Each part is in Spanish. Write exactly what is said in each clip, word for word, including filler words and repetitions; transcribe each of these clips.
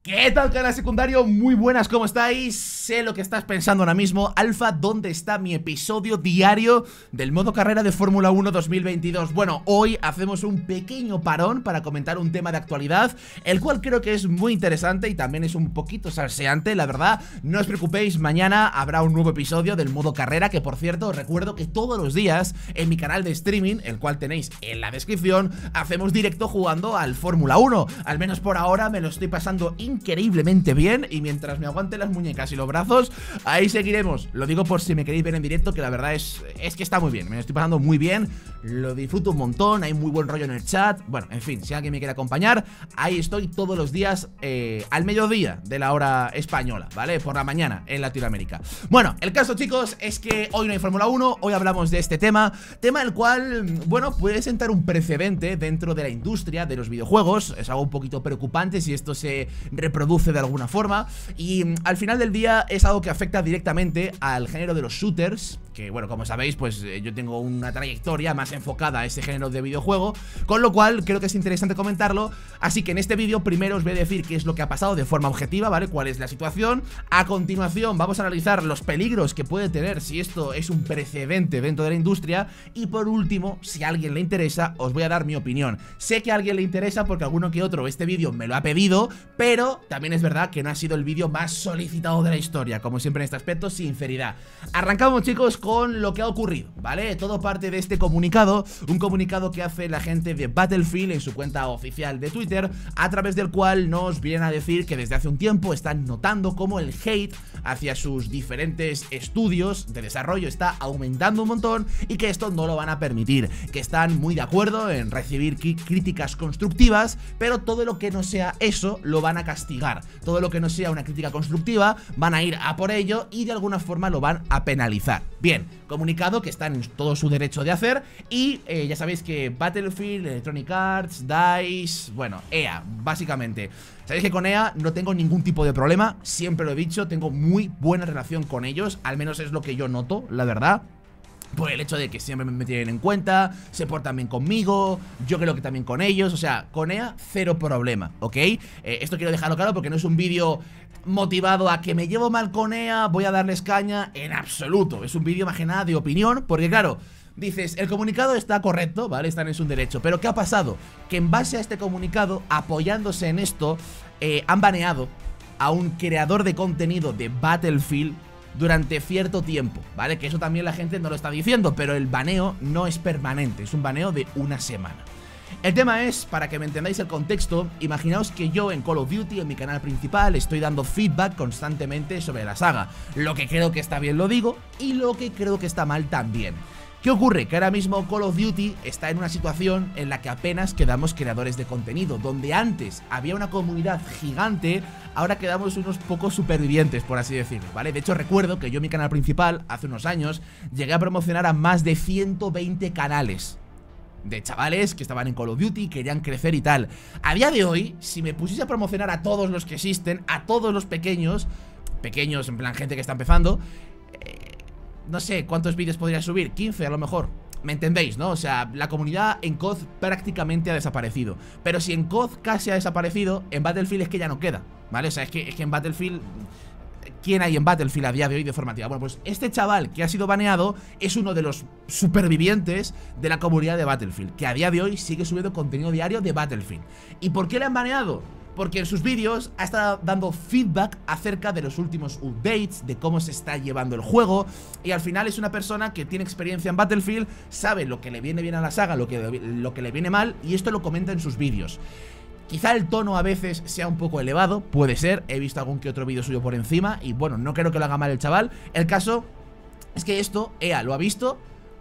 ¿Qué tal, canal secundario? Muy buenas, ¿cómo estáis? Sé lo que estás pensando ahora mismo. Alfa, ¿dónde está mi episodio diario del modo carrera de Fórmula uno dos mil veintidós? Bueno, hoy hacemos un pequeño parón para comentar un tema de actualidad, el cual creo que es muy interesante y también es un poquito salseante, la verdad. No os preocupéis, mañana habrá un nuevo episodio del modo carrera, que por cierto, os recuerdo que todos los días en mi canal de streaming, el cual tenéis en la descripción, hacemos directo jugando al Fórmula uno. Al menos por ahora me lo estoy pasando increíblemente bien, y mientras me aguanten las muñecas y los brazos, ahí seguiremos. Lo digo por si me queréis ver en directo, que la verdad es, es que está muy bien, me lo estoy pasando muy bien, lo disfruto un montón, hay muy buen rollo en el chat. Bueno, en fin, si alguien me quiere acompañar, ahí estoy todos los días eh, al mediodía de la hora española, ¿vale? Por la mañana en Latinoamérica. Bueno, el caso, chicos, es que hoy no hay Fórmula uno, hoy hablamos de este tema, tema el cual, bueno, puede sentar un precedente dentro de la industria de los videojuegos. Es algo un poquito preocupante si esto se reproduce de alguna forma, y mm, al final del día es algo que afecta directamente al género de los shooters, que bueno, como sabéis, pues eh, yo tengo una trayectoria más enfocada a ese género de videojuego, con lo cual creo que es interesante comentarlo. Así que en este vídeo primero os voy a decir qué es lo que ha pasado de forma objetiva, ¿vale? Cuál es la situación. A continuación vamos a analizar los peligros que puede tener si esto es un precedente dentro de la industria, y por último, si a alguien le interesa, os voy a dar mi opinión. Sé que a alguien le interesa porque alguno que otro este vídeo me lo ha pedido, pero también es verdad que no ha sido el vídeo más solicitado de la historia, como siempre en este aspecto, sinceridad. Arrancamos, chicos, con lo que ha ocurrido, ¿vale? Todo parte de este comunicado, un comunicado que hace la gente de Battlefield en su cuenta oficial de Twitter, a través del cual nos vienen a decir que desde hace un tiempo están notando cómo el hate hacia sus diferentes estudios de desarrollo está aumentando un montón, y que esto no lo van a permitir, que están muy de acuerdo en recibir críticas constructivas, pero todo lo que no sea eso lo van a castigar, todo lo que no sea una crítica constructiva van a ir a por ello y de alguna forma lo van a penalizar. Bien, comunicado que están en todo su derecho de hacer, y eh, ya sabéis que Battlefield, Electronic Arts, DICE, bueno, E A, básicamente. Sabéis que con E A no tengo ningún tipo de problema, siempre lo he dicho, tengo muy buena relación con ellos, al menos es lo que yo noto, la verdad. Por el hecho de que siempre me tienen en cuenta, se portan bien conmigo, yo creo que también con ellos, o sea, con E A cero problema, ¿ok? Eh, esto quiero dejarlo claro porque no es un vídeo motivado a que me llevo mal con E A, voy a darles caña, en absoluto. Es un vídeo más que nada de opinión, porque claro, dices, el comunicado está correcto, ¿vale? Están en su derecho, pero ¿qué ha pasado? Que en base a este comunicado, apoyándose en esto, eh, han baneado a un creador de contenido de Battlefield durante cierto tiempo, ¿vale? Que eso también la gente no lo está diciendo, pero el baneo no es permanente, es un baneo de una semana. El tema es, para que me entendáis el contexto, imaginaos que yo en Call of Duty, en mi canal principal, estoy dando feedback constantemente sobre la saga. Lo que creo que está bien lo digo, y lo que creo que está mal también. ¿Qué ocurre? Que ahora mismo Call of Duty está en una situación en la que apenas quedamos creadores de contenido. Donde antes había una comunidad gigante, ahora quedamos unos pocos supervivientes, por así decirlo, ¿vale? De hecho, recuerdo que yo en mi canal principal, hace unos años, llegué a promocionar a más de ciento veinte canales de chavales que estaban en Call of Duty, querían crecer y tal. A día de hoy, si me pusiese a promocionar a todos los que existen, a todos los pequeños, pequeños en plan gente que está empezando, eh, no sé cuántos vídeos podría subir, quince a lo mejor. ¿Me entendéis, no? O sea, la comunidad en C O D prácticamente ha desaparecido. Pero si en C O D casi ha desaparecido, en Battlefield es que ya no queda, ¿vale? O sea, es que, es que en Battlefield... ¿Quién hay en Battlefield a día de hoy de forma activa? Bueno, pues este chaval que ha sido baneado es uno de los supervivientes de la comunidad de Battlefield, que a día de hoy sigue subiendo contenido diario de Battlefield. ¿Y por qué le han baneado? Porque en sus vídeos ha estado dando feedback acerca de los últimos updates, de cómo se está llevando el juego, y al final es una persona que tiene experiencia en Battlefield, sabe lo que le viene bien a la saga, lo que, lo que le viene mal, y esto lo comenta en sus vídeos. Quizá el tono a veces sea un poco elevado, puede ser, he visto algún que otro vídeo suyo por encima, y bueno, no creo que lo haga mal el chaval. El caso es que esto E A lo ha visto,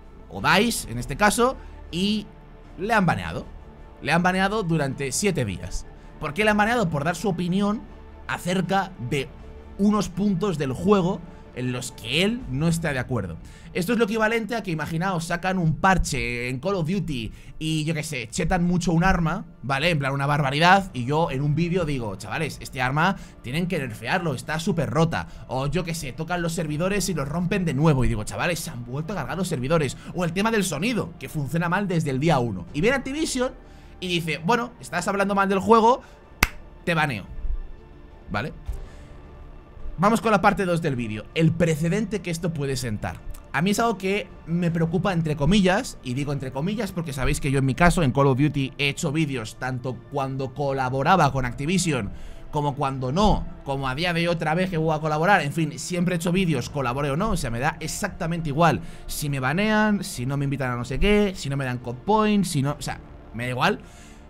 o DICE en este caso, y le han baneado. Le han baneado durante siete días. ¿Por qué le han baneado? Por dar su opinión acerca de unos puntos del juego en los que él no está de acuerdo. Esto es lo equivalente a que, imaginaos, sacan un parche en Call of Duty y yo que sé, chetan mucho un arma, ¿vale? En plan una barbaridad, y yo en un vídeo digo, chavales, este arma tienen que nerfearlo, está súper rota. O yo que sé, tocan los servidores y los rompen de nuevo, y digo, chavales, se han vuelto a cargar los servidores. O el tema del sonido, que funciona mal desde el día uno. Y viene Activision y dice, bueno, estás hablando mal del juego, te baneo. ¿vale? Vamos con la parte dos del vídeo. El precedente que esto puede sentar. A mí es algo que me preocupa entre comillas, y digo entre comillas porque sabéis que yo en mi caso en Call of Duty he hecho vídeos tanto cuando colaboraba con Activision como cuando no, como a día de hoy otra vez que voy a colaborar. En fin, siempre he hecho vídeos, colaboré o no, o sea, me da exactamente igual si me banean, si no me invitan a no sé qué, si no me dan code points, si no, o sea, me da igual.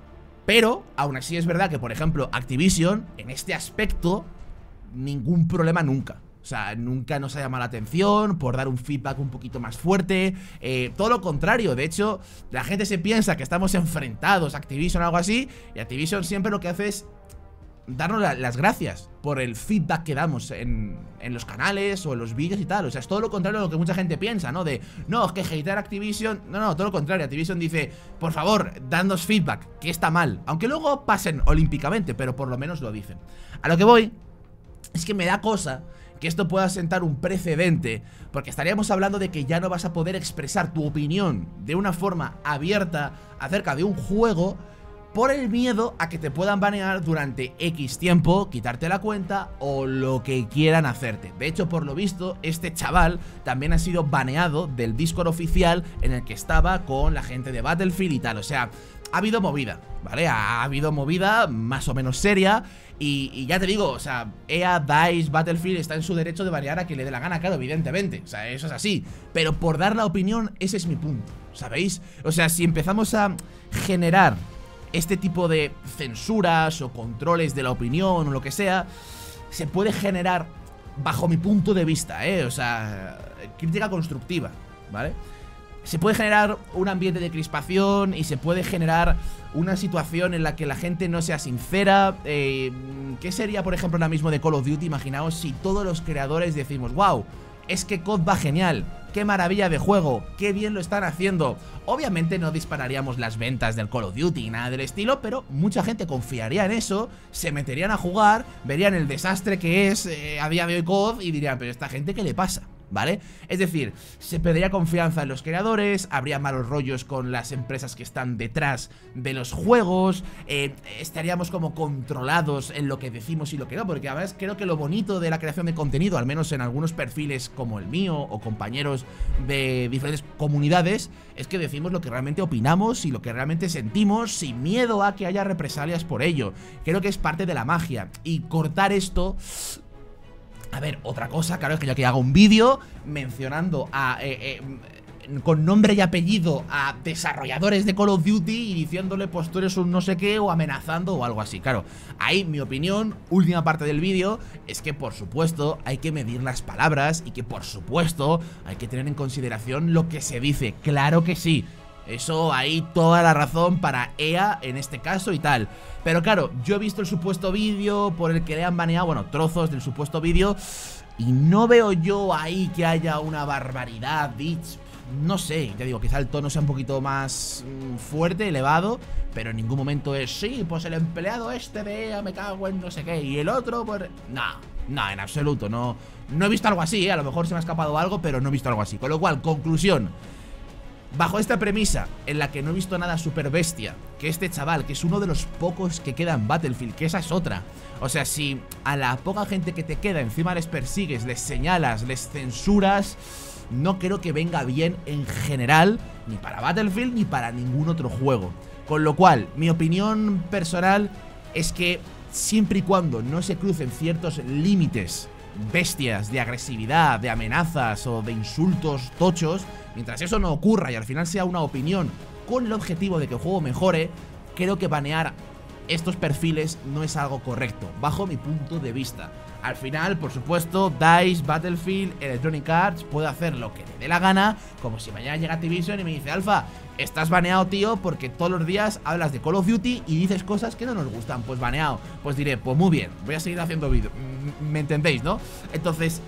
Pero aún así es verdad que, por ejemplo, Activision en este aspecto ningún problema nunca. O sea, nunca nos ha llamado la atención por dar un feedback un poquito más fuerte, eh, todo lo contrario. De hecho, la gente se piensa que estamos enfrentados a Activision o algo así, y Activision siempre lo que hace es darnos la, las gracias por el feedback que damos en, en los canales o en los vídeos y tal. O sea, es todo lo contrario a lo que mucha gente piensa, ¿no? De, no, es que hatear Activision. No, no, todo lo contrario. Activision dice, por favor, dadnos feedback, que está mal. Aunque luego pasen olímpicamente, pero por lo menos lo dicen. A lo que voy es que me da cosa que esto pueda sentar un precedente, porque estaríamos hablando de que ya no vas a poder expresar tu opinión de una forma abierta acerca de un juego por el miedo a que te puedan banear durante X tiempo, quitarte la cuenta o lo que quieran hacerte. De hecho, por lo visto, este chaval también ha sido baneado del Discord oficial en el que estaba con la gente de Battlefield y tal. O sea, ha habido movida, ¿vale? Ha habido movida más o menos seria. Y, y ya te digo, o sea, E A, DICE, Battlefield está en su derecho de banear a quien le dé la gana, claro, evidentemente. O sea, eso es así. Pero por dar la opinión, ese es mi punto, ¿sabéis? O sea, si empezamos a generar este tipo de censuras o controles de la opinión o lo que sea, se puede generar, bajo mi punto de vista, ¿eh? O sea, crítica constructiva, ¿vale? Se puede generar un ambiente de crispación y se puede generar una situación en la que la gente no sea sincera. eh, ¿Qué sería, por ejemplo, ahora mismo de Call of Duty? Imaginaos si todos los creadores decimos, wow, es que C O D va genial, qué maravilla de juego, qué bien lo están haciendo. Obviamente no dispararíamos las ventas del Call of Duty ni nada del estilo, pero mucha gente confiaría en eso, se meterían a jugar, verían el desastre que es eh, a día de hoy C O D y dirían, pero ¿esta gente qué le pasa? ¿Vale? Es decir, se perdería confianza en los creadores, habría malos rollos con las empresas que están detrás de los juegos, eh, estaríamos como controlados en lo que decimos y lo que no, porque además creo que lo bonito de la creación de contenido, al menos en algunos perfiles como el mío o compañeros de diferentes comunidades, es que decimos lo que realmente opinamos y lo que realmente sentimos sin miedo a que haya represalias por ello. Creo que es parte de la magia, y cortar esto... A ver, otra cosa, claro, es que yo aquí hago un vídeo mencionando a... Eh, eh, con nombre y apellido a desarrolladores de Call of Duty y diciéndole pues tú eres un no sé qué o amenazando o algo así. Claro, ahí mi opinión, última parte del vídeo, es que por supuesto hay que medir las palabras y que por supuesto hay que tener en consideración lo que se dice. Claro que sí. Eso hay toda la razón para E A en este caso y tal. Pero claro, yo he visto el supuesto vídeo por el que le han baneado, bueno, trozos del supuesto vídeo, y no veo yo ahí que haya una barbaridad, bitch. No sé, te digo, quizá el tono sea un poquito más mmm, fuerte, elevado, pero en ningún momento es, sí, pues el empleado este de E A me cago en no sé qué, y el otro, pues... No, no, en absoluto, no, no he visto algo así, ¿eh? A lo mejor se me ha escapado algo, pero no he visto algo así. Con lo cual, conclusión... Bajo esta premisa, en la que no he visto nada super bestia, que este chaval, que es uno de los pocos que queda en Battlefield, que esa es otra. O sea, si a la poca gente que te queda encima les persigues, les señalas, les censuras, no creo que venga bien en general, ni para Battlefield ni para ningún otro juego. Con lo cual, mi opinión personal es que siempre y cuando no se crucen ciertos límites bestias de agresividad, de amenazas o de insultos tochos, mientras eso no ocurra y al final sea una opinión con el objetivo de que el juego mejore, creo que banear estos perfiles no es algo correcto, bajo mi punto de vista. Al final, por supuesto, DICE, Battlefield, Electronic Arts puede hacer lo que le dé la gana, como si mañana llega Activision y me dice, Alfa, estás baneado, tío, porque todos los días hablas de Call of Duty y dices cosas que no nos gustan. Pues baneado. Pues diré, pues muy bien, voy a seguir haciendo vídeos. ¿Me entendéis, no? Entonces,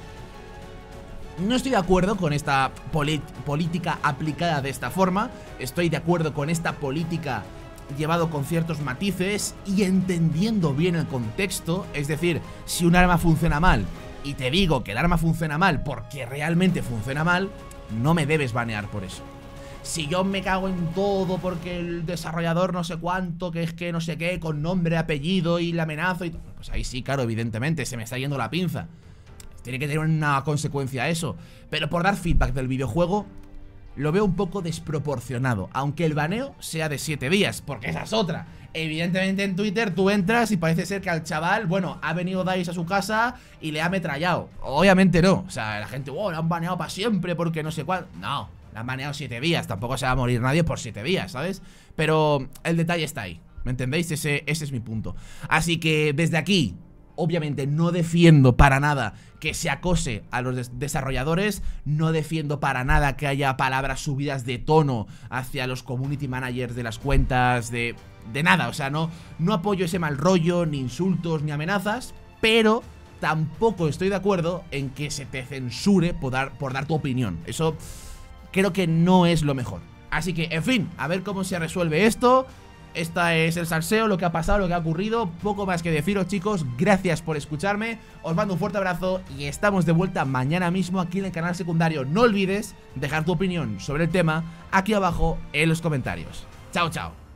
no estoy de acuerdo con esta política aplicada de esta forma. Estoy de acuerdo con esta política llevado con ciertos matices y entendiendo bien el contexto. Es decir, si un arma funciona mal y te digo que el arma funciona mal porque realmente funciona mal, no me debes banear por eso. Si yo me cago en todo porque el desarrollador no sé cuánto, que es que no sé qué, con nombre, apellido y la amenazo y... Pues ahí sí, claro, evidentemente, se me está yendo la pinza. Tiene que tener una consecuencia eso. Pero por dar feedback del videojuego, lo veo un poco desproporcionado. Aunque el baneo sea de siete días, porque esa es otra. Evidentemente en Twitter tú entras y parece ser que al chaval, bueno, ha venido DICE a su casa y le ha ametrallado. Obviamente no, o sea, la gente, oh, lo han baneado para siempre porque no sé cuál. No, le han baneado siete días, tampoco se va a morir nadie por siete días, ¿sabes? Pero el detalle está ahí, ¿me entendéis? Ese, ese es mi punto. Así que desde aquí, obviamente no defiendo para nada que se acose a los des desarrolladores, no defiendo para nada que haya palabras subidas de tono hacia los community managers de las cuentas, de, de nada, o sea, no, no apoyo ese mal rollo, ni insultos, ni amenazas, pero tampoco estoy de acuerdo en que se te censure por dar, por dar tu opinión. Eso creo que no es lo mejor. Así que, en fin, a ver cómo se resuelve esto. Esta es el salseo, lo que ha pasado, lo que ha ocurrido. Poco más que deciros, chicos. Gracias por escucharme. Os mando un fuerte abrazo y estamos de vuelta mañana mismo aquí en el canal secundario. No olvides dejar tu opinión sobre el tema aquí abajo en los comentarios. Chao, chao.